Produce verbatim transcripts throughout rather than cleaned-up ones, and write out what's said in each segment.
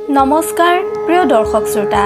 নমস্কাৰ প্ৰিয় দৰ্শক শ্ৰোতা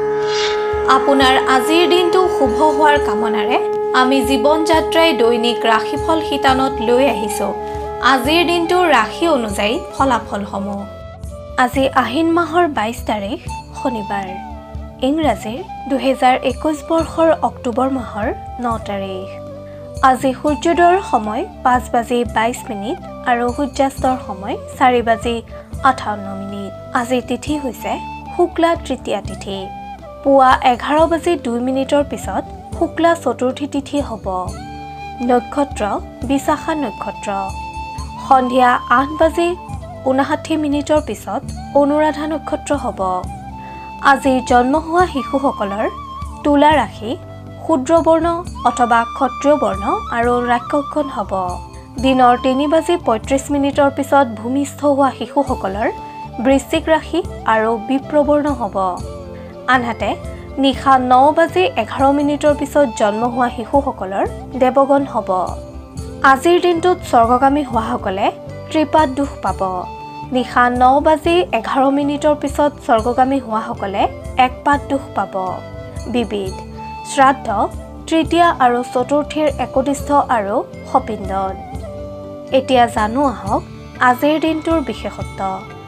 আপোনাৰ আজিৰ দিনটো শুভ হোৱাৰ কামনাৰে আমি জীৱন যাত্ৰাই দৈনিক ৰাশিফল শিতানত লৈ আহিছো আজিৰ দিনটো ৰাশি অনুযায়ী ফলাফলসমূহ আজি আহিন মাহৰ বাইছ তাৰিখ শনিবাৰ ইংৰাজীৰ দুই হাজাৰ একৈশ বৰ্ষৰ অক্টোবৰ মাহৰ ন তাৰিখ আজি সূৰ্যোদয়ৰ সময় পাঁচ বাজি বাইছ মিনিট আৰু সূৰ্যাস্তৰ সময় চাৰি বাজি আঠাৱন্ন মিনিট আজি তিথি হৈছে শুক্লা তৃতীয়া তিথি পুৱা এঘাৰ বাজি দুই মিনিটৰ পিছত শুক্লা চতুৰ্থী তিথি হ'ব নক্ষত্ৰ বিশাখা নক্ষত্ৰ সন্ধিয়া আঠ বাজি ঊনষাঠি মিনিটৰ পিছত অনুৰাধা নক্ষত্ৰ হ'ব আজি জন্ম হোৱা শিশুসকলৰ তুলা ৰাশি ক্ষুদ্ৰ বৰ্ণ অথবা ক্ষত্ৰিয় বৰ্ণ আৰু ৰাক্ষসগণ হ'ব দিনৰ তিনি বাজি পঁয়ত্ৰিছ মিনিটৰ পিছত ভূমিষ্ঠ হোৱা শিশুসকলৰ বৃশ্চিক ৰাশি আৰু বিপ্ৰবৰ্ণ হ'ব আনহাতে নিশা ন বাজি এঘাৰ মিনিটৰ পিছত জন্ম হোৱা শিশুসকলৰ দেৱগণ হ'ব আজিৰ দিনটোত স্বৰ্গগামী হোৱাসকলে ত্ৰিপাদ দুখ পাব নিশা ন বাজি এঘাৰ মিনিটৰ পিছত স্বৰ্গগামী হোৱাসকলে একপাদ দুখ পাব বিবিধ শ্ৰাদ্ধ তৃতীয়া আৰু চতুৰ্থীৰ একদিষ্ঠ আৰু সপিণ্ডন এতিয়া জানো আহক আজিৰ দিনটোৰ বিশেষত্ব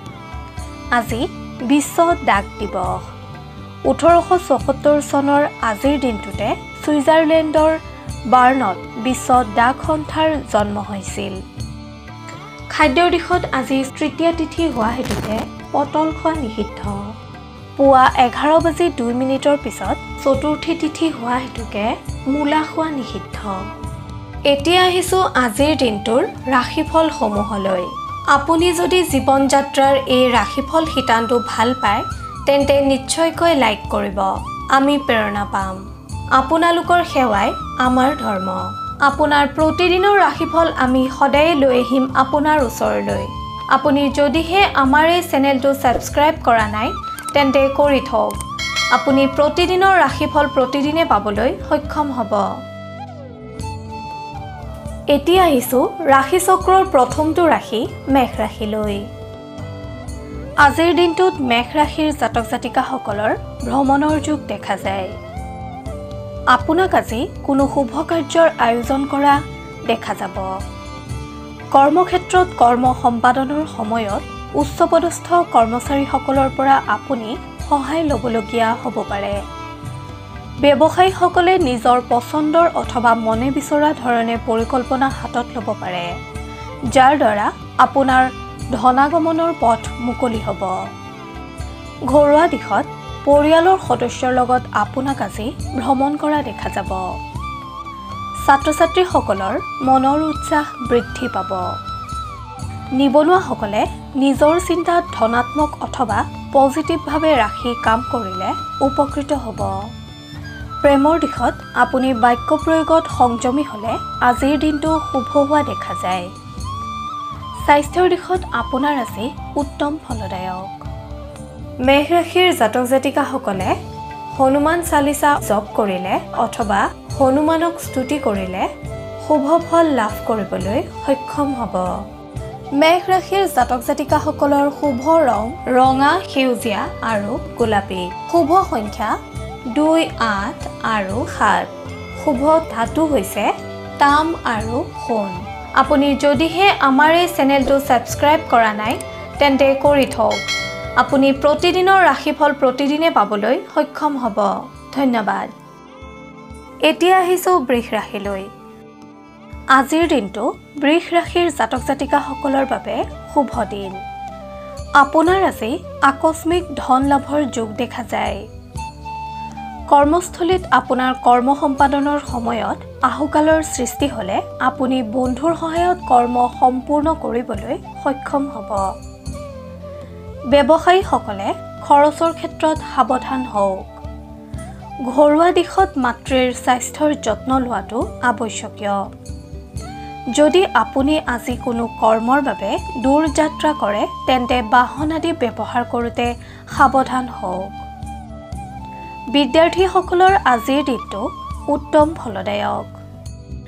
আজি বিশ্ব ডাক দিৱস ওঠৰশ চৌসত্তৰ চনৰ আজিৰ দিনটোতে ছুইজাৰলেণ্ডৰ বাৰ্ণত বিশ্ব ডাক সন্থাৰ জন্ম হৈছিল খাদ্যৰ দিশত আজি তৃতীয়া তিথি হোৱা হেতুকে পটল খোৱা নিষিদ্ধ পুৱা এঘাৰ বাজি দুই মিনিটৰ পিছত চতুৰ্থী তিথি হোৱা হেতুকে মূলা খোৱা নিষিদ্ধ এতিয়া আহিছোঁ আজিৰ দিনটোৰ ৰাশিফল সমূহলৈ আপুনি যদি জীৱন যাত্ৰাৰ এই ৰাশিফল শিতানটো ভাল পায় তেন্তে নিশ্চয়কৈ লাইক কৰিব আমি প্ৰেৰণা পাম আপোনালোকৰ সেৱাই আমাৰ ধৰ্ম আপোনাৰ প্ৰতিদিনৰ ৰাশিফল আমি সদায় লৈ আহিম আপোনাৰ ওচৰলৈ আপুনি যদিহে আমাৰ এই চেনেলটো ছাবস্ক্ৰাইব কৰা নাই তেন্তে কৰি থওক আপুনি প্ৰতিদিনৰ ৰাশিফল প্ৰতিদিনে পাবলৈ সক্ষম হ'ব এতিয়া আহিছোঁ ৰাশি চক্ৰৰ প্ৰথমটো ৰাশি মেষ ৰাশিলৈ আজিৰ দিনটোত মেষ ৰাশিৰ জাতক জাতিকাসকলৰ ভ্ৰমণৰ যোগ দেখা যায় আপোনাক আজি কোনো শুভ কাৰ্যৰ আয়োজন কৰা দেখা যাব কৰ্মক্ষেত্ৰত কৰ্ম সম্পাদনৰ সময়ত উচ্চপদস্থ কৰ্মচাৰীসকলৰ পৰা আপুনি সহায় ল'বলগীয়া হ'ব পাৰে ব্যৱসায়ীসকলে নিজৰ পচন্দৰ অথবা মনে বিচৰা ধৰণে পৰিকল্পনা হাতত ল'ব পাৰে যাৰ দ্বাৰা আপোনাৰ ধনাগমনৰ পথ মুকলি হ'ব ঘৰুৱা দিশত পৰিয়ালৰ সদস্যৰ লগত আপোনাক আজি ভ্ৰমণ কৰা দেখা যাব ছাত্ৰ ছাত্ৰীসকলৰ মনৰ উৎসাহ বৃদ্ধি পাব নিবনুৱাসকলে নিজৰ চিন্তাত ধনাত্মক অথবা পজিটিভভাৱে ৰাখি কাম কৰিলে উপকৃত হ'ব প্ৰেমৰ দিশত আপুনি বাক্য প্ৰয়োগত সংযমী হ'লে আজিৰ দিনটো শুভ হোৱা দেখা যায় স্বাস্থ্যৰ দিশত আপোনাৰ আজি উত্তম ফলদায়ক মেষ ৰাশিৰ জাতক জাতিকাসকলে হনুমান চালিচা জপ কৰিলে অথবা হনুমানক স্তুতি কৰিলে শুভ ফল লাভ কৰিবলৈ সক্ষম হ'ব মেষ ৰাশিৰ জাতক জাতিকাসকলৰ শুভ ৰং ৰঙা সেউজীয়া আৰু গোলাপী শুভ সংখ্যা দুই আঠ আৰু সাত শুভ ধাতু হৈছে তাম আৰু সোণ আপুনি যদিহে আমাৰ এই চেনেলটো ছাবস্ক্ৰাইব কৰা নাই তেন্তে কৰি থওক আপুনি প্ৰতিদিনৰ ৰাশিফল প্ৰতিদিনে পাবলৈ সক্ষম হ'ব ধন্যবাদ এতিয়া আহিছোঁ বৃষ ৰাশিলৈ আজিৰ দিনটো বৃষ ৰাশিৰ জাতক জাতিকাসকলৰ বাবে শুভ দিন আপোনাৰ আজি আকস্মিক ধন লাভৰ যোগ দেখা যায় কৰ্মস্থলীত আপোনাৰ কৰ্ম সম্পাদনৰ সময়ত আহুকালৰ সৃষ্টি হ'লে আপুনি বন্ধুৰ সহায়ত কৰ্ম সম্পূৰ্ণ কৰিবলৈ সক্ষম হ'ব ব্যৱসায়ীসকলে খৰচৰ ক্ষেত্ৰত সাৱধান হওক ঘৰুৱা দিশত মাতৃৰ স্বাস্থ্যৰ যত্ন লোৱাটো আৱশ্যকীয় যদি আপুনি আজি কোনো কৰ্মৰ বাবে দূৰ যাত্ৰা কৰে তেন্তে বাহন আদি ব্যৱহাৰ কৰোঁতে সাৱধান হওক বিদ্যাৰ্থীসকলৰ আজিৰ দিনটো উত্তম ফলদায়ক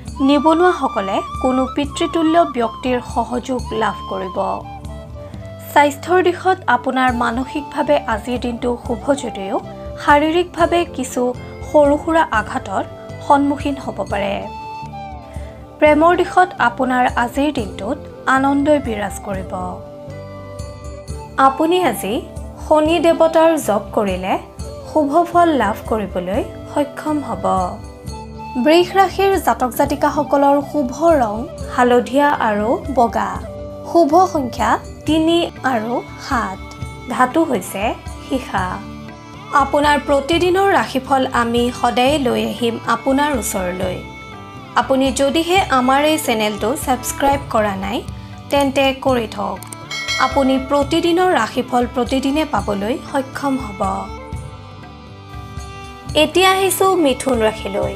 নিবনুৱাসকলে কোনো পিতৃতুল্য ব্যক্তিৰ সহযোগ লাভ কৰিব স্বাস্থ্যৰ দিশত আপোনাৰ মানসিকভাৱে আজিৰ দিনটো শুভ যদিও শাৰীৰিকভাৱে কিছু সৰু সুৰা আঘাতৰ সন্মুখীন হ'ব পাৰে। প্ৰেমৰ দিশত আপোনাৰ আজিৰ দিনটোত আনন্দই বিৰাজ কৰিব। আপুনি আজি শনি দেৱতাৰ জপ কৰিলে শুভ ফল লাভ কৰিবলৈ সক্ষম হ'ব। বৃষ ৰাশিৰ জাতক জাতিকাসকলৰ শুভ ৰং হালধীয়া আৰু বগা। শুভ সংখ্যা তিনি আৰু সাত। ধাতু হৈছে সীসা। আপোনাৰ প্ৰতিদিনৰ ৰাশিফল আমি সদায় লৈ আহিম আপোনাৰ ওচৰলৈ। আপুনি যদিহে আমাৰ এই চেনেলটো ছাবস্ক্ৰাইব কৰা নাই তেন্তে কৰি থওক। আপুনি প্ৰতিদিনৰ ৰাশিফল প্ৰতিদিনে পাবলৈ সক্ষম হ'ব। এতিয়া আহিছোঁ মিথুন ৰাশিলৈ।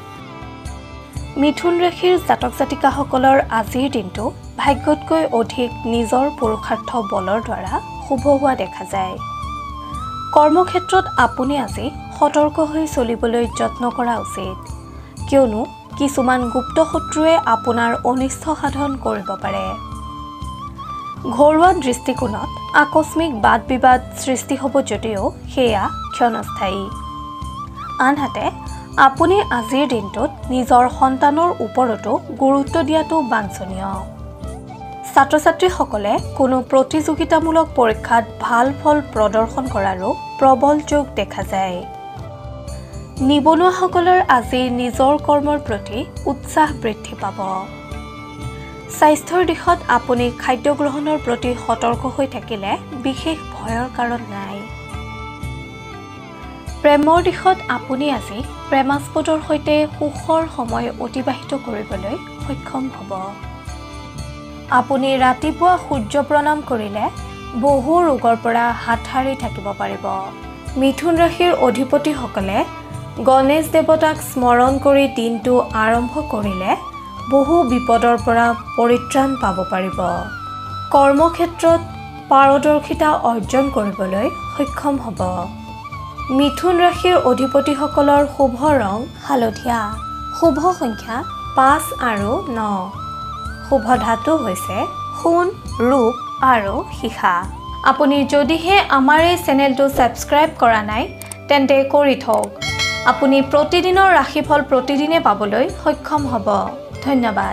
মিথুন ৰাশিৰ জাতক জাতিকাসকলৰ আজিৰ দিনটো ভাগ্যতকৈ অধিক নিজৰ পুৰুষাৰ্থ বলৰ দ্বাৰা শুভ হোৱা দেখা যায়। কৰ্মক্ষেত্ৰত আপুনি আজি সতৰ্ক হৈ চলিবলৈ যত্ন কৰা উচিত, কিয়নো কিছুমান গুপ্ত শত্ৰুৱে আপোনাৰ অনিষ্ট সাধন কৰিব পাৰে। ঘৰুৱা দৃষ্টিকোণত আকস্মিক বাদ বিবাদ সৃষ্টি হ'ব যদিও সেয়া ক্ষণস্থায়ী। আনহাতে আপুনি আজিৰ দিনটোত নিজৰ সন্তানৰ ওপৰতো গুৰুত্ব দিয়াটো বাঞ্ছনীয়। ছাত্ৰ ছাত্ৰীসকলে কোনো প্ৰতিযোগিতামূলক পৰীক্ষাত ভাল ফল প্ৰদৰ্শন কৰাৰো প্ৰবল যোগ দেখা যায়। নিবনুৱাসকলৰ আজি নিজৰ কৰ্মৰ প্ৰতি উৎসাহ বৃদ্ধি পাব। স্বাস্থ্যৰ দিশত আপুনি খাদ্য গ্ৰহণৰ প্ৰতি সতৰ্ক হৈ থাকিলে বিশেষ ভয়ৰ কাৰণ নাই। প্ৰেমৰ দিশত আপুনি আজি প্ৰেমাস্পদৰ সৈতে সুখৰ সময় অতিবাহিত কৰিবলৈ সক্ষম হ'ব। আপুনি ৰাতিপুৱা সূৰ্য প্ৰণাম কৰিলে বহু ৰোগৰ পৰা হাত সাৰি থাকিব পাৰিব। মিথুন ৰাশিৰ অধিপতিসকলে গণেশ দেৱতাক স্মৰণ কৰি দিনটো আৰম্ভ কৰিলে বহু বিপদৰ পৰা পৰিত্ৰাণ পাব পাৰিব। কৰ্মক্ষেত্ৰত পাৰদৰ্শিতা অৰ্জন কৰিবলৈ সক্ষম হ'ব। মিথুন ৰাশিৰ অধিপতিসকলৰ শুভ ৰং হালধীয়া। শুভ সংখ্যা পাঁচ আৰু ন। শুভ ধাতু হৈছে সোণ, ৰূপ আৰু সীসা। আপুনি যদিহে আমাৰ এই চেনেলটো ছাবস্ক্ৰাইব কৰা নাই তেন্তে কৰি থওক। আপুনি প্ৰতিদিনৰ ৰাশিফল প্ৰতিদিনে পাবলৈ সক্ষম হ'ব। ধন্যবাদ।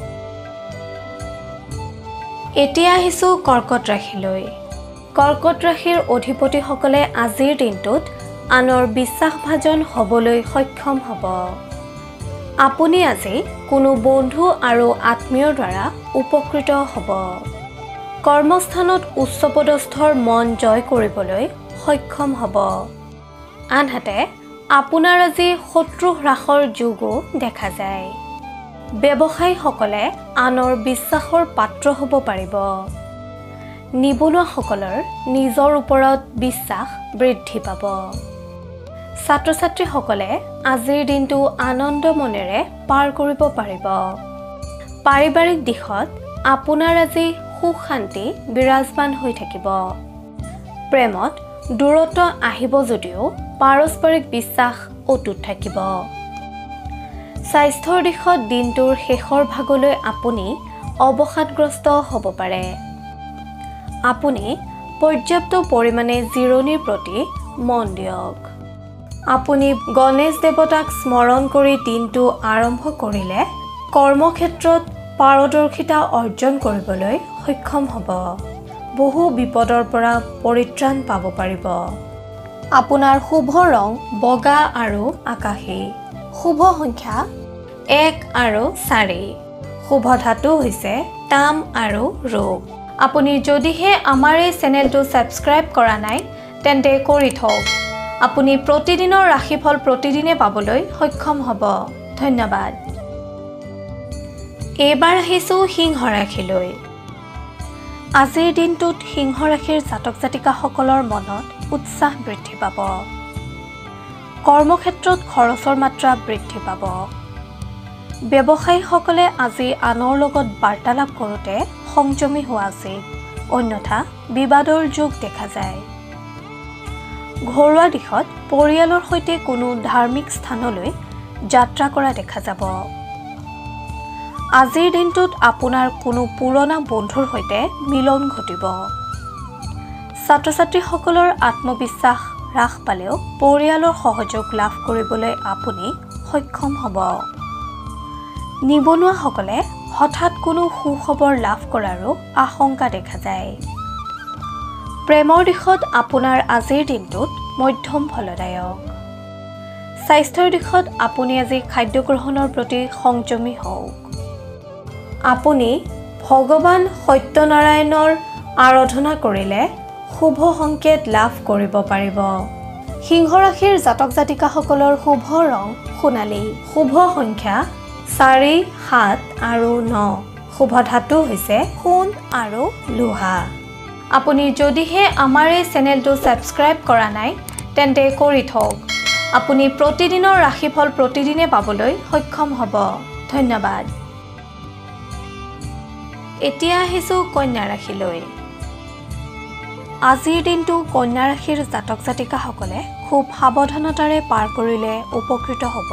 এতিয়া আহিছোঁ কৰ্কট ৰাশিলৈ। কৰ্কট ৰাশিৰ অধিপতিসকলে আজিৰ দিনটোত আনৰ বিশ্বাসভাজন হ'বলৈ সক্ষম হ'ব। আপুনি আজি কোনো বন্ধু আৰু আত্মীয়ৰ দ্বাৰা উপকৃত হ'ব। কৰ্মস্থানত উচ্চপদস্থৰ মন জয় কৰিবলৈ সক্ষম হ'ব। আনহাতে আপোনাৰ আজি শত্ৰু হ্ৰাসৰ যোগো দেখা যায়। ব্যৱসায়ীসকলে আনৰ বিশ্বাসৰ পাত্ৰ হ'ব পাৰিব। নিবনুৱাসকলৰ নিজৰ ওপৰত বিশ্বাস বৃদ্ধি পাব। ছাত্ৰ ছাত্ৰীসকলে আজিৰ দিনটো আনন্দ মনেৰে পাৰ কৰিব পাৰিব। পাৰিবাৰিক দিশত আপোনাৰ আজি সুখ শান্তি বিৰাজমান হৈ থাকিব। প্ৰেমত দূৰত্ব আহিব যদিও পাৰস্পৰিক বিশ্বাস অটুট থাকিব। স্বাস্থ্যৰ দিশত দিনটোৰ শেষৰ ভাগলৈ আপুনি অৱসাদগ্ৰস্ত হ'ব পাৰে। আপুনি পৰ্যাপ্ত পৰিমাণে জিৰণিৰ প্ৰতি মন দিয়ক। আপুনি গণেশ দেৱতাক স্মৰণ কৰি দিনটো আৰম্ভ কৰিলে কৰ্মক্ষেত্ৰত পাৰদৰ্শিতা অৰ্জন কৰিবলৈ সক্ষম হ'ব। বহু বিপদৰ পৰা পৰিত্ৰাণ পাব পাৰিব। আপোনাৰ শুভ ৰং বগা আৰু আকাশী। শুভ সংখ্যা এক আৰু চাৰি। শুভ ধাতু হৈছে তাম আৰু ৰূপ। আপুনি যদিহে আমাৰ এই চেনেলটো ছাবস্ক্ৰাইব কৰা নাই তেন্তে কৰি থওক। আপুনি প্ৰতিদিনৰ ৰাশিফল প্ৰতিদিনে পাবলৈ সক্ষম হ'ব। ধন্যবাদ। এইবাৰ আহিছোঁ সিংহ ৰাশিলৈ। আজিৰ দিনটোত সিংহ ৰাশিৰ জাতক জাতিকাসকলৰ মনত উৎসাহ বৃদ্ধি পাব। কৰ্মক্ষেত্ৰত খৰচৰ মাত্ৰা বৃদ্ধি পাব। ব্যৱসায়ীসকলে আজি আনৰ লগত বাৰ্তালাপ কৰোঁতে সংযমী হোৱা উচিত, অন্যথা বিবাদৰ যোগ দেখা যায়। ঘৰুৱা দিশত পৰিয়ালৰ সৈতে কোনো ধাৰ্মিক স্থানলৈ যাত্ৰা কৰা দেখা যাব। আজিৰ দিনটোত আপোনাৰ কোনো পুৰণা বন্ধুৰ সৈতে মিলন ঘটিব। ছাত্ৰ ছাত্ৰীসকলৰ আত্মবিশ্বাস হ্ৰাস পালেও পৰিয়ালৰ সহযোগ লাভ কৰিবলৈ আপুনি সক্ষম হ'ব। নিবনুৱাসকলে হঠাৎ কোনো সুখবৰ লাভ কৰাৰো আশংকা দেখা যায়। প্ৰেমৰ দিশত আপোনাৰ আজিৰ দিনটোত মধ্যম ফলদায়ক। স্বাস্থ্যৰ দিশত আপুনি আজি খাদ্য গ্ৰহণৰ প্ৰতি সংযমী হওক। আপুনি ভগৱান সত্যনাৰায়ণৰ আৰাধনা কৰিলে শুভ সংকেত লাভ কৰিব পাৰিব। সিংহ ৰাশিৰ জাতক জাতিকাসকলৰ শুভ ৰং সোণালী। শুভ সংখ্যা চাৰি, সাত আৰু ন। শুভ ধাতু হৈছে সোণ আৰু লোহা। আপুনি যদিহে আমাৰ এই চেনেলটো ছাবস্ক্ৰাইব কৰা নাই তেন্তে কৰি থওক। আপুনি প্ৰতিদিনৰ ৰাশিফল প্ৰতিদিনে পাবলৈ সক্ষম হ'ব। ধন্যবাদ। এতিয়া আহিছোঁ কন্যা ৰাশিলৈ। আজিৰ দিনটো কন্যা ৰাশিৰ জাতক জাতিকাসকলে খুব সাৱধানতাৰে পাৰ কৰিলে উপকৃত হ'ব।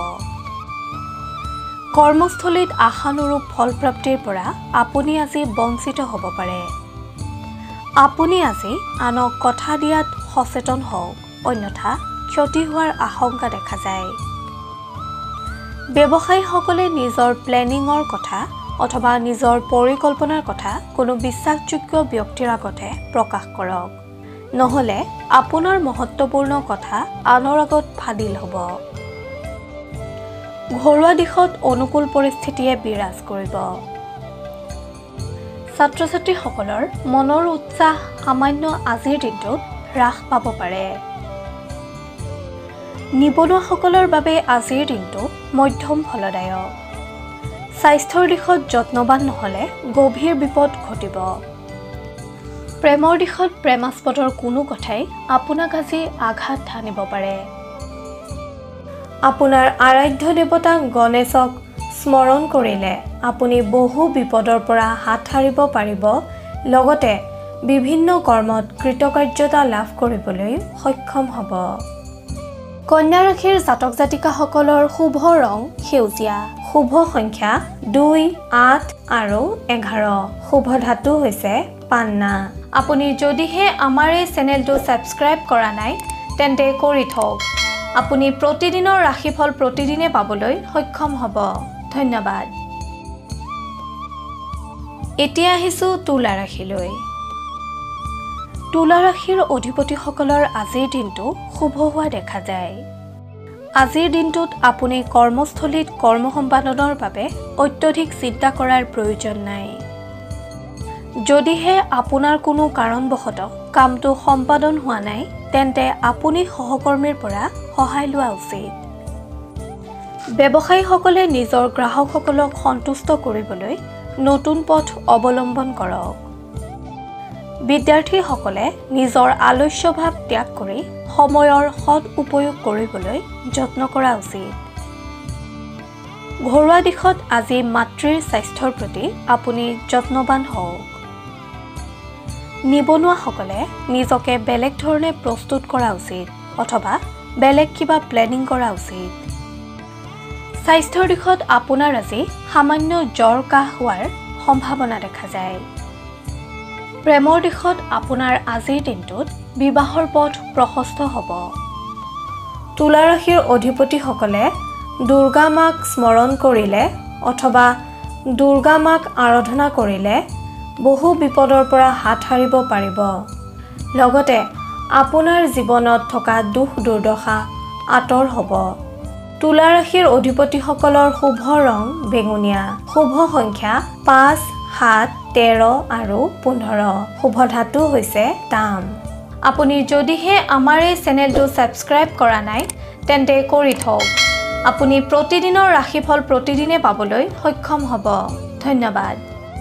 কৰ্মস্থলীত আশানুৰূপ ফলপ্ৰাপ্তিৰ পৰা আপুনি আজি বঞ্চিত হ'ব পাৰে। আপুনি আজি আনক কথা দিয়াত সচেতন হওক, অন্যথা ক্ষতি হোৱাৰ আশংকা দেখা যায়। ব্যৱসায়ীসকলে নিজৰ প্লেনিঙৰ কথা অথবা নিজৰ পৰিকল্পনাৰ কথা কোনো বিশ্বাসযোগ্য ব্যক্তিৰ আগতহে প্ৰকাশ কৰক, নহ'লে আপোনাৰ মহত্বপূৰ্ণ কথা আনৰ আগত ফাদিল হ'ব। ঘৰুৱা দিশত অনুকূল পৰিস্থিতিয়ে বিৰাজ কৰিব। ছাত্ৰ ছাত্ৰীসকলৰ মনৰ উৎসাহ সামান্য আজিৰ দিনটোত হ্ৰাস পাব পাৰে। নিবনুৱাসকলৰ বাবে আজিৰ দিনটো মধ্যম ফলদায়ক। স্বাস্থ্যৰ দিশত যত্নৱান নহ'লে গভীৰ বিপদ ঘটিব। প্ৰেমৰ দিশত প্ৰেমাস্পদৰ কোনো কথাই আপোনাক আজি আঘাত হানিব পাৰে। আপোনাৰ আৰাধ্য দেৱতা গণেশক স্মৰণ কৰিলে আপুনি বহু বিপদৰ পৰা হাত সাৰিব পাৰিব, লগতে বিভিন্ন কৰ্মত কৃতকাৰ্যতা লাভ কৰিবলৈ সক্ষম হ'ব। কন্যা ৰাশিৰ জাতক জাতিকাসকলৰ শুভ ৰং সেউজীয়া। শুভ সংখ্যা দুই, আঠ আৰু এঘাৰ। শুভ ধাতু হৈছে পান্না। আপুনি যদিহে আমাৰ এই চেনেলটো ছাবস্ক্ৰাইব কৰা নাই তেন্তে কৰি থওক। আপুনি প্ৰতিদিনৰ ৰাশিফল প্ৰতিদিনে পাবলৈ সক্ষম হ'ব। ধন্যবাদ। এতিয়া আহিছোঁ তুলা ৰাশিলৈ। তুলা ৰাশিৰ অধিপতিসকলৰ আজিৰ দিনটো শুভ হোৱা দেখা যায়। আজিৰ দিনটোত আপুনি কৰ্মস্থলীত কৰ্ম সম্পাদনৰ বাবে অত্যধিক চিন্তা কৰাৰ প্ৰয়োজন নাই। যদিহে আপোনাৰ কোনো কাৰণবশতঃ কামটো সম্পাদন হোৱা নাই তেন্তে আপুনি সহকৰ্মীৰ পৰা সহায় লোৱা উচিত। ব্যৱসায়ীসকলে নিজৰ গ্ৰাহকসকলক সন্তুষ্ট কৰিবলৈ নতুন পথ অৱলম্বন কৰক। বিদ্যাৰ্থীসকলে নিজৰ আলস্যভাৱ ত্যাগ কৰি সময়ৰ সৎ উপয়োগ কৰিবলৈ যত্ন কৰা উচিত। ঘৰুৱা দিশত আজি মাতৃৰ স্বাস্থ্যৰ প্ৰতি আপুনি যত্নৱান হওক। নিবনুৱাসকলে নিজকে বেলেগ ধৰণে প্ৰস্তুত কৰা উচিত অথবা বেলেগ কিবা প্লেনিং কৰা উচিত। স্বাস্থ্যৰ দিশত আপোনাৰ আজি সামান্য জ্বৰ কাহ হোৱাৰ সম্ভাৱনা দেখা যায়। প্ৰেমৰ দিশত আপোনাৰ আজিৰ দিনটোত বিবাহৰ পথ প্ৰশস্ত হ'ব। তুলা ৰাশিৰ অধিপতিসকলে দুৰ্গা মাক স্মৰণ কৰিলে অথবা দুৰ্গা মাক আৰাধনা কৰিলে বহু বিপদৰ পৰা হাত সাৰিব পাৰিব, লগতে আপোনাৰ জীৱনত থকা দুখ দুৰ্দশা আঁতৰ হ'ব। তুলা ৰাশিৰ অধিপতিসকলৰ শুভ ৰং বেঙুনীয়া। শুভ সংখ্যা পাঁচ, সাত, তেৰ আৰু পোন্ধৰ। শুভ ধাতু হৈছে তাম। আপুনি যদিহে আমাৰ এই চেনেলটো ছাবস্ক্ৰাইব কৰা নাই তেন্তে কৰি থওক। আপুনি প্ৰতিদিনৰ ৰাশিফল প্ৰতিদিনে পাবলৈ সক্ষম হ'ব। ধন্যবাদ।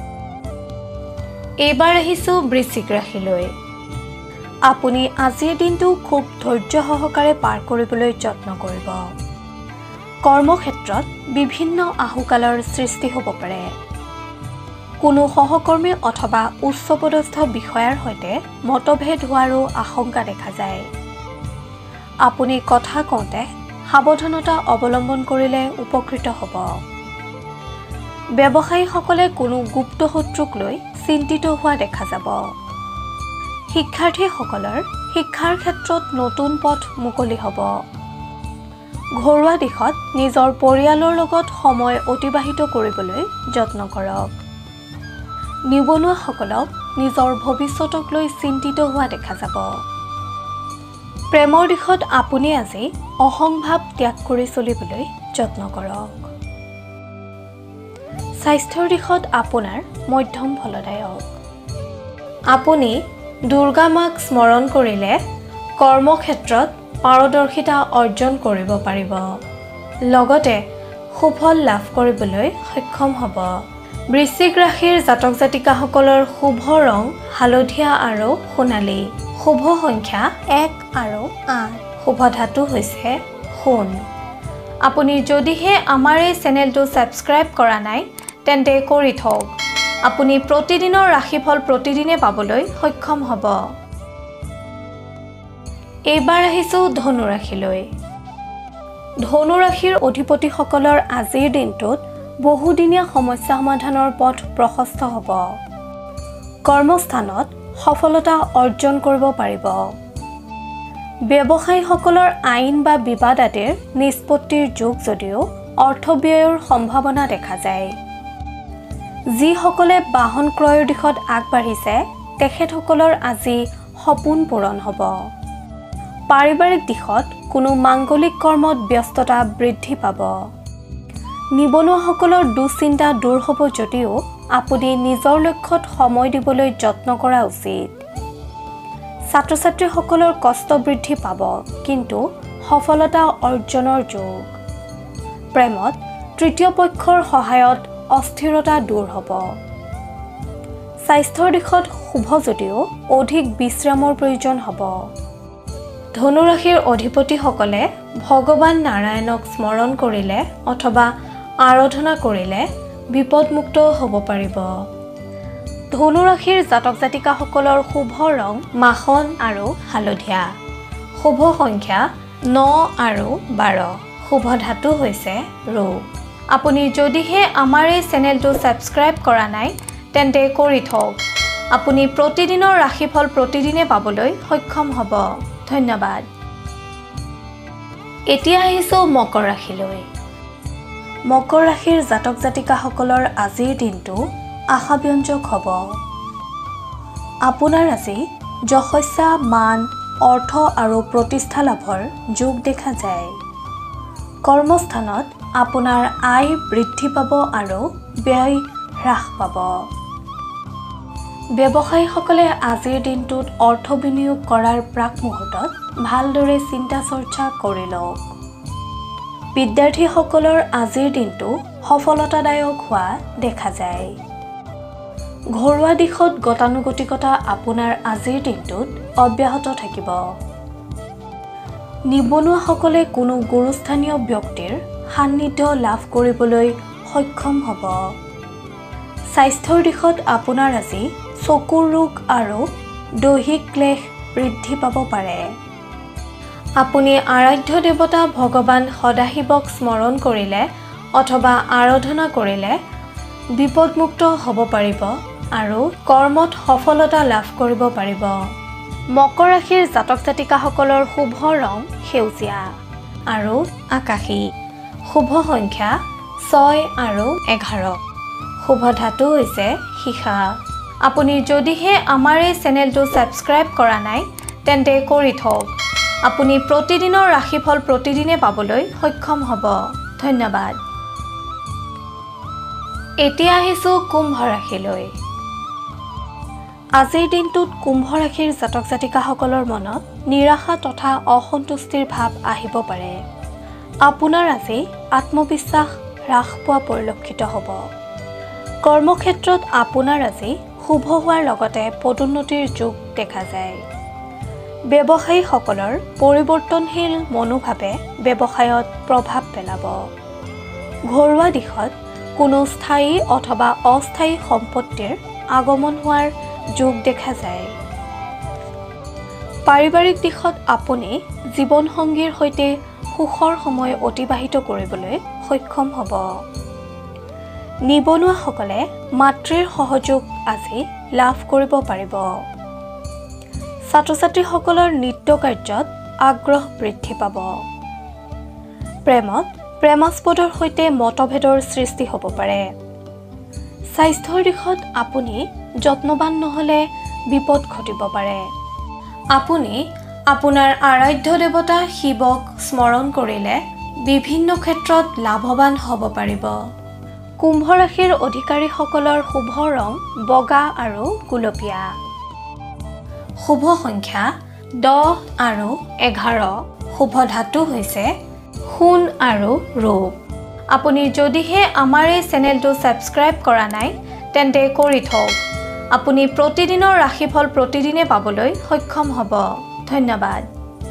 এইবাৰ আহিছোঁ বৃশ্চিক ৰাশিলৈ। আপুনি আজিৰ দিনটো খুব ধৈৰ্য সহকাৰে পাৰ কৰিবলৈ যত্ন কৰিব। কৰ্মক্ষেত্ৰত বিভিন্ন আহুকালৰ সৃষ্টি হ'ব পাৰে। কোনো সহকৰ্মী অথবা উচ্চপদস্থ বিষয়াৰ সৈতে মতভেদ হোৱাৰো আশংকা দেখা যায়। আপুনি কথা কওঁতে সাৱধানতা অৱলম্বন কৰিলে উপকৃত হ'ব। ব্যৱসায়ীসকলে কোনো গুপ্ত শত্ৰুক লৈ চিন্তিত হোৱা দেখা যাব। শিক্ষাৰ্থীসকলৰ শিক্ষাৰ ক্ষেত্ৰত নতুন পথ মুকলি হ'ব। ঘৰুৱা দিশত নিজৰ পৰিয়ালৰ লগত সময় অতিবাহিত কৰিবলৈ যত্ন কৰক। নিবনুৱাসকলক নিজৰ ভৱিষ্যতক লৈ চিন্তিত হোৱা দেখা যাব। প্ৰেমৰ দিশত আপুনি আজি অহংভাৱ ত্যাগ কৰি চলিবলৈ যত্ন কৰক। স্বাস্থ্যৰ দিশত আপোনাৰ মধ্যম ফলদায়ক। আপুনি দুৰ্গা মাক স্মৰণ কৰিলে কৰ্মক্ষেত্ৰত পাৰদৰ্শিতা অৰ্জন কৰিব পাৰিব। লগতে সুফল লাভ কৰিবলৈ সক্ষম হ'ব। বৃশ্চিক ৰাশিৰ জাতক জাতিকাসকলৰ শুভ ৰং হালধীয়া আৰু সোণালী। শুভ সংখ্যা এক আৰু আঠ। শুভ ধাতু হৈছে সোণ। আপুনি যদিহে আমাৰ এই চেনেলটো ছাবস্ক্ৰাইব কৰা নাই তেন্তে কৰি থওক। আপুনি প্ৰতিদিনৰ ৰাশিফল প্ৰতিদিনে পাবলৈ সক্ষম হ'ব। এইবাৰ আহিছোঁ ধনু ৰাশিলৈ। ধনু ৰাশিৰ অধিপতিসকলৰ আজিৰ দিনটোত বহুদিনীয়া সমস্যা সমাধানৰ পথ প্ৰশস্ত হ'ব। কৰ্মস্থানত সফলতা অৰ্জন কৰিব পাৰিব। ব্যৱসায়ীসকলৰ আইন বা বিবাদ আদিৰ নিষ্পত্তিৰ যোগ যদিও অৰ্থব্যয়ৰ সম্ভাৱনা দেখা যায়। যিসকলে বাহন ক্ৰয়ৰ দিশত আগবাঢ়িছে তেখেতসকলৰ আজি সপোন পূৰণ হ'ব। পাৰিবাৰিক দিশত কোনো মাংগলিক কৰ্মত ব্যস্ততা বৃদ্ধি পাব। নিবনুৱাসকলৰ দুশ্চিন্তা দূৰ হ'ব যদিও আপুনি নিজৰ লক্ষ্যত সময় দিবলৈ যত্ন কৰা উচিত। ছাত্ৰ ছাত্ৰীসকলৰ কষ্ট বৃদ্ধি পাব কিন্তু সফলতা অৰ্জনৰ যোগ। প্ৰেমত তৃতীয় পক্ষৰ সহায়ত অস্থিৰতা দূৰ হ'ব। স্বাস্থ্যৰ দিশত শুভ যদিও অধিক বিশ্ৰামৰ প্ৰয়োজন হ'ব। ধনু ৰাশিৰ অধিপতিসকলে ভগৱান নাৰায়ণক স্মৰণ কৰিলে অথবা আৰাধনা কৰিলে বিপদমুক্ত হ'ব পাৰিব। ধনু ৰাশিৰ জাতক জাতিকাসকলৰ শুভ ৰং মাখন আৰু হালধীয়া। শুভ সংখ্যা ন আৰু বাৰ। শুভ ধাতু হৈছে ৰূপ। আপুনি যদিহে আমাৰ এই চেনেলটো ছাবস্ক্ৰাইব কৰা নাই তেন্তে কৰি থওক। আপুনি প্ৰতিদিনৰ ৰাশিফল প্ৰতিদিনে পাবলৈ সক্ষম হ'ব। ধন্যবাদ। এতিয়া আহিছোঁ মকৰ ৰাশিলৈ। মকৰ ৰাশিৰ জাতক জাতিকাসকলৰ আজিৰ দিনটো আশাব্যঞ্জক হ'ব। আপোনাৰ আজি যশস্যা মান অৰ্থ আৰু প্ৰতিষ্ঠা লাভৰ যোগ দেখা যায়। কৰ্মস্থানত আপোনাৰ আয় বৃদ্ধি পাব আৰু ব্যয় হ্ৰাস পাব। ব্যৱসায়ীসকলে আজিৰ দিনটোত অৰ্থ বিনিয়োগ কৰাৰ প্ৰাক মুহূৰ্তত ভালদৰে চিন্তা চৰ্চা কৰি লওক। বিদ্যাৰ্থীসকলৰ আজিৰ দিনটো সফলতাদায়ক হোৱা দেখা যায়। ঘৰুৱা দিশত গতানুগতিকতা আপোনাৰ আজিৰ দিনটোত অব্যাহত থাকিব। নিবনুৱাসকলে কোনো গুৰুস্থানীয় ব্যক্তিৰ সান্নিধ্য লাভ কৰিবলৈ সক্ষম হ'ব। স্বাস্থ্যৰ দিশত আপোনাৰ আজি চকুৰ ৰোগ আৰু দৈহিক ক্লেশ বৃদ্ধি পাব পাৰে। আপুনি আৰাধ্য দেৱতা ভগৱান সদাশিৱক স্মৰণ কৰিলে অথবা আৰাধনা কৰিলে বিপদমুক্ত হ'ব পাৰিব আৰু কৰ্মত সফলতা লাভ কৰিব পাৰিব। মকৰ ৰাশিৰ জাতক জাতিকাসকলৰ শুভ ৰং সেউজীয়া আৰু আকাশী। শুভ সংখ্যা ছয় আৰু এঘাৰ। শুভ ধাতু হৈছে সীসা। আপুনি যদিহে আমাৰ এই চেনেলটো ছাবস্ক্ৰাইব কৰা নাই তেন্তে কৰি থওক। আপুনি প্ৰতিদিনৰ ৰাশিফল প্ৰতিদিনে পাবলৈ সক্ষম হ'ব। ধন্যবাদ। এতিয়া আহিছোঁ কুম্ভ ৰাশিলৈ। আজিৰ দিনটোত কুম্ভ ৰাশিৰ জাতক জাতিকাসকলৰ মনত নিৰাশা তথা অসন্তুষ্টিৰ ভাৱ আহিব পাৰে। আপোনাৰ আজি আত্মবিশ্বাস হ্ৰাস পোৱা পৰিলক্ষিত হ'ব। কৰ্মক্ষেত্ৰত আপোনাৰ আজি শুভ হোৱাৰ লগতে পদোন্নতিৰ যোগ দেখা যায়। ব্যৱসায়ীসকলৰ পৰিৱৰ্তনশীল মনোভাৱে ব্যৱসায়ত প্ৰভাৱ পেলাব। ঘৰুৱা দিশত কোনো স্থায়ী অথবা অস্থায়ী সম্পত্তিৰ আগমন হোৱাৰ যোগ দেখা যায়। পাৰিবাৰিক দিশত আপুনি জীৱনসংগীৰ সৈতে সুখৰ সময় অতিবাহিত কৰিবলৈ সক্ষম হ'ব। নিবনুৱাসকলে মাতৃৰ সহযোগ আজি লাভ কৰিব পাৰিব। ছাত্ৰ-ছাত্ৰীসকলৰ নৃত্য কাৰ্যত আগ্ৰহ বৃদ্ধি পাব। প্ৰেমত প্ৰেমাস্পদৰ সৈতে মতভেদৰ সৃষ্টি হ'ব পাৰে। স্বাস্থ্যৰ দিশত আপুনি যত্নবান নহ'লে বিপদ ঘটিব পাৰে। আপুনি আপোনাৰ আৰাধ্য দেৱতা শিৱক স্মৰণ কৰিলে বিভিন্ন ক্ষেত্ৰত লাভৱান হ'ব পাৰিব। কুম্ভ ৰাশিৰ অধিকাৰীসকলৰ শুভ ৰং বগা আৰু গুলপীয়া। শুভ সংখ্যা দহ আৰু এঘাৰ। শুভ ধাতু হৈছে সোণ আৰু ৰূপ। আপুনি যদিহে আমাৰ এই চেনেলটো ছাবস্ক্ৰাইব কৰা নাই তেন্তে কৰি থওক। আপুনি প্ৰতিদিনৰ ৰাশিফল প্ৰতিদিনে পাবলৈ সক্ষম হ'ব। ধন্যবাদ।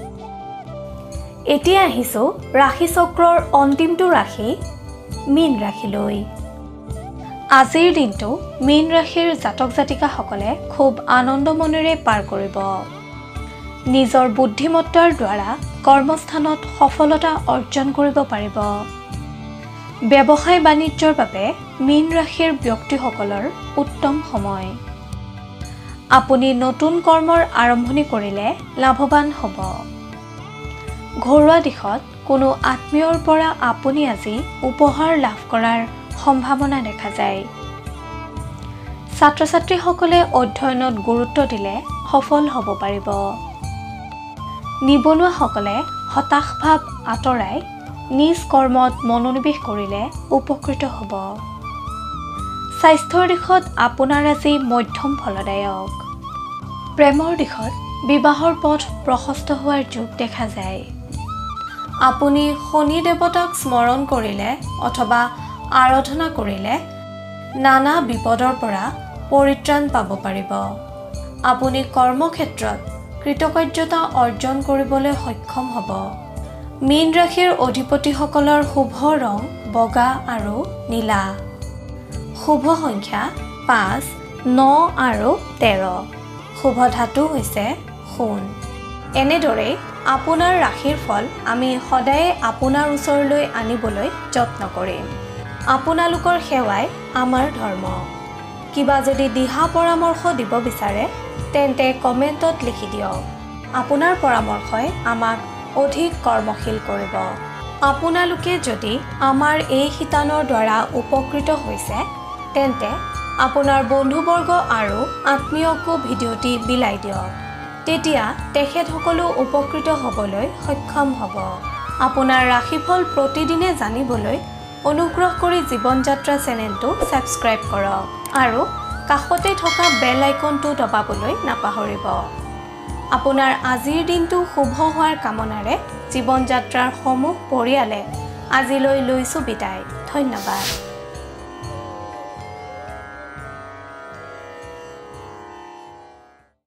এতিয়া আহিছোঁ ৰাশিচক্ৰৰ অন্তিমটো ৰাশি মীন ৰাশিলৈ। আজিৰ দিনটো মীন ৰাশিৰ জাতক জাতিকাসকলে খুব আনন্দ মনেৰে পাৰ কৰিব। নিজৰ বুদ্ধিমত্তাৰ দ্বাৰা কৰ্মস্থানত সফলতা অৰ্জন কৰিব পাৰিব। ব্যৱসায় বাণিজ্যৰ বাবে মীন ৰাশিৰ ব্যক্তিসকলৰ উত্তম সময়। আপুনি নতুন কৰ্মৰ আৰম্ভণি কৰিলে লাভৱান হ'ব। ঘৰুৱা দিশত কোনো আত্মীয়ৰ পৰা আপুনি আজি উপহাৰ লাভ কৰাৰ সম্ভাৱনা দেখা যায়। ছাত্ৰ-ছাত্ৰীসকলে অধ্যয়নত গুৰুত্ব দিলে সফল হ'ব পাৰিব। নিবনুৱাসকলে হতাশ ভাৱ আঁতৰাই নিজ কৰ্মত মনোনিৱেশ কৰিলে উপকৃত হ'ব। স্বাস্থ্যৰ দিশত আপোনাৰ আজি মধ্যম ফলদায়ক। প্ৰেমৰ দিশত বিবাহৰ পথ প্ৰশস্ত হোৱাৰ যোগ দেখা যায়। আপুনি শনি দেৱতাক স্মৰণ কৰিলে অথবা আৰাধনা কৰিলে নানা বিপদৰ পৰা পৰিত্ৰাণ পাব পাৰিব। আপুনি কৰ্মক্ষেত্ৰত কৃতকাৰ্যতা অৰ্জন কৰিবলৈ সক্ষম হ'ব। মীন ৰাশিৰ অধিপতিসকলৰ শুভ ৰং বগা আৰু নীলা। শুভ সংখ্যা পাঁচ ন আৰু তেৰ। শুভ ধাতু হৈছে সোণ। এনেদৰেই আপোনাৰ ৰাশিৰ ফল আমি সদায়ে আপোনাৰ ওচৰলৈ আনিবলৈ যত্ন কৰিম। আপোনালোকৰ সেৱাই আমাৰ ধৰ্ম। কিবা যদি দিহা পৰামৰ্শ দিব বিচাৰে তেন্তে কমেণ্টত লিখি দিয়ক। আপোনাৰ পৰামৰ্শই আমাক অধিক কৰ্মশীল কৰিব। আপোনালোকে যদি আমাৰ এই শিতানৰ দ্বাৰা উপকৃত হৈছে তেন্তে আপোনাৰ বন্ধুবৰ্গ আৰু আত্মীয়কো ভিডিঅ'টি বিলাই দিয়ক। তেতিয়া তেখেতসকলো উপকৃত হ'বলৈ সক্ষম হ'ব। আপোনাৰ ৰাশিফল প্ৰতিদিনে জানিবলৈ অনুগ্ৰহ কৰি জীৱন যাত্ৰা চেনেলটো ছাবস্ক্ৰাইব কৰক আৰু কাষতে থকা বেল আইকনটো দবাবলৈ নাপাহৰিব। আপোনাৰ আজিৰ দিনটো শুভ হোৱাৰ কামনাৰে জীৱন যাত্ৰাৰ সমূহ পৰিয়ালে আজিলৈ লৈছোঁ বিদায়। ধন্যবাদ।